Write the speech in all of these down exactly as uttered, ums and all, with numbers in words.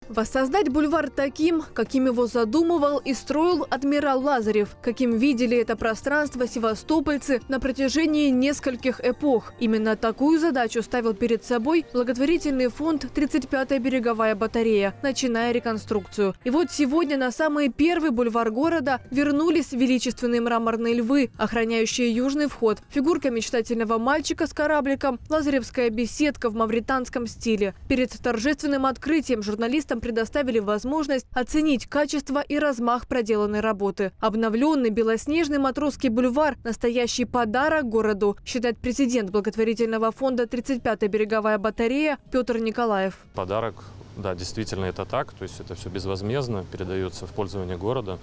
Воссоздать бульвар таким, каким его задумывал и строил адмирал Лазарев, каким видели это пространство севастопольцы на протяжении нескольких эпох. Именно такую задачу ставил перед собой благотворительный фонд «тридцать пятая береговая батарея», начиная реконструкцию. И вот сегодня на самый первый бульвар города вернулись величественные мраморные львы, охраняющие южный вход, фигурка мечтательного мальчика с корабликом, лазаревская беседка в мавританском стиле. Перед торжественным открытием журналистам предоставили возможность оценить качество и размах проделанной работы. Обновленный белоснежный Матросский бульвар – настоящий подарок городу, считает президент благотворительного фонда «тридцать пятая береговая батарея» Петр Николаев. Подарок, да, действительно это так, то есть это все безвозмездно передается в пользование города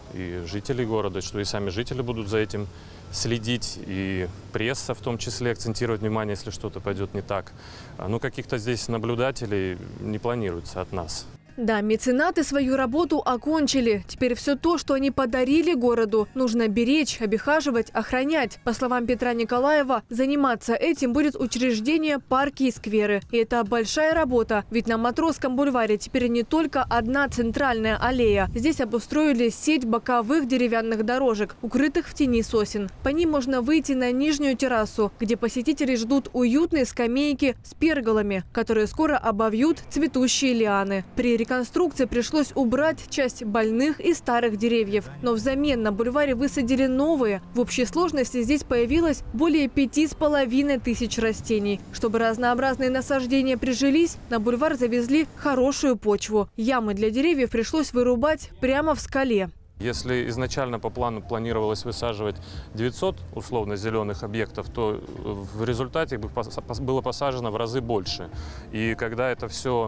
и жителей города, что и сами жители будут за этим следить, и пресса в том числе акцентировать внимание, если что-то пойдет не так. Но каких-то здесь наблюдателей не планируется от нас. Да, меценаты свою работу окончили. Теперь все то, что они подарили городу, нужно беречь, обихаживать, охранять. По словам Петра Николаева, заниматься этим будет учреждение парки и скверы. И это большая работа, ведь на Матросском бульваре теперь не только одна центральная аллея. Здесь обустроили сеть боковых деревянных дорожек, укрытых в тени сосен. По ним можно выйти на нижнюю террасу, где посетители ждут уютные скамейки с перголами, которые скоро обовьют цветущие лианы. При реконструкции пришлось убрать часть больных и старых деревьев. Но взамен на бульваре высадили новые. В общей сложности здесь появилось более пяти с половиной тысяч растений. Чтобы разнообразные насаждения прижились, на бульвар завезли хорошую почву. Ямы для деревьев пришлось вырубать прямо в скале. Если изначально по плану планировалось высаживать девятьсот условно зеленых объектов, то в результате было посажено в разы больше. И когда это все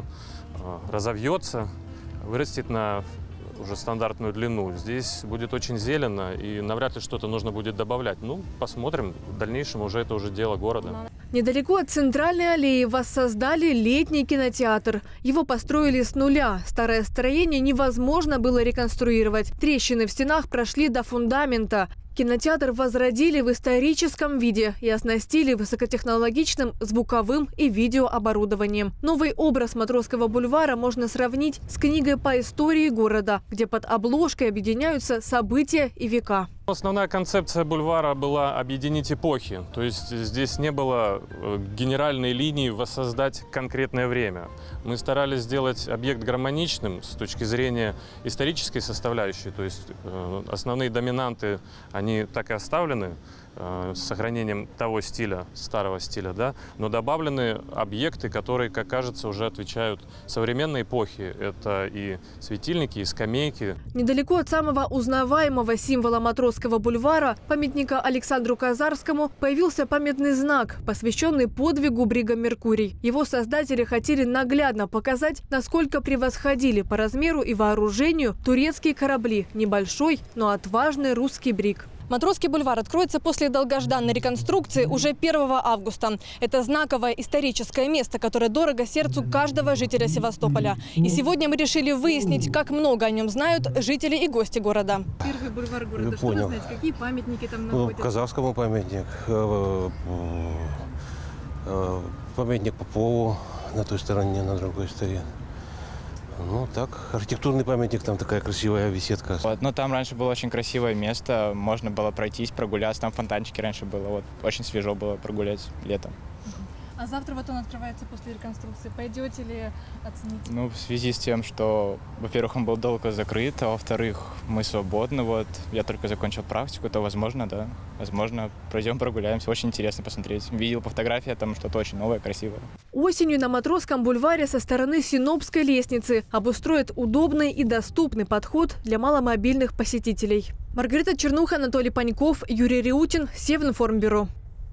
разовьется, вырастет на уже стандартную длину, здесь будет очень зелено, и навряд ли что-то нужно будет добавлять. Ну, посмотрим. В дальнейшем уже это уже дело города. Недалеко от центральной аллеи воссоздали летний кинотеатр. Его построили с нуля. Старое строение невозможно было реконструировать. Трещины в стенах прошли до фундамента. Кинотеатр возродили в историческом виде и оснастили высокотехнологичным звуковым и видеооборудованием. Новый образ Матросского бульвара можно сравнить с книгой по истории города, где под обложкой объединяются события и века. Основная концепция бульвара была объединить эпохи. То есть здесь не было генеральной линии воссоздать конкретное время. Мы старались сделать объект гармоничным с точки зрения исторической составляющей. То есть основные доминанты, они так и оставлены, с сохранением того стиля, старого стиля, да, но добавлены объекты, которые, как кажется, уже отвечают современной эпохе. Это и светильники, и скамейки. Недалеко от самого узнаваемого символа Матросского бульвара, памятника Александру Казарскому, появился памятный знак, посвященный подвигу брига «Меркурий». Его создатели хотели наглядно показать, насколько превосходили по размеру и вооружению турецкие корабли. Небольшой, но отважный русский бриг. Матросский бульвар откроется после долгожданной реконструкции уже первого августа. Это знаковое историческое место, которое дорого сердцу каждого жителя Севастополя. И сегодня мы решили выяснить, как много о нем знают жители и гости города. Первый бульвар города. Я Что понял. вы знаете? Какие памятники там Ну, находятся? Казарскому памятник, памятник Попову на той стороне, на другой стороне. Ну так, архитектурный памятник, там такая красивая беседка. Вот, ну там раньше было очень красивое место, можно было пройтись, прогуляться, там фонтанчики раньше было, вот очень свежо было прогулять летом. А завтра вот он открывается после реконструкции. Пойдете ли оценить? Ну, в связи с тем, что, во-первых, он был долго закрыт, а во-вторых, мы свободны, вот, я только закончил практику, то возможно, да, возможно, пройдем прогуляемся, очень интересно посмотреть. Видел по фотографии, там что-то очень новое, красивое. Осенью на Матросском бульваре со стороны Синопской лестницы обустроят удобный и доступный подход для маломобильных посетителей. Маргарита Чернуха, Анатолий Паньков, Юрий Реутин, Севинформбюро.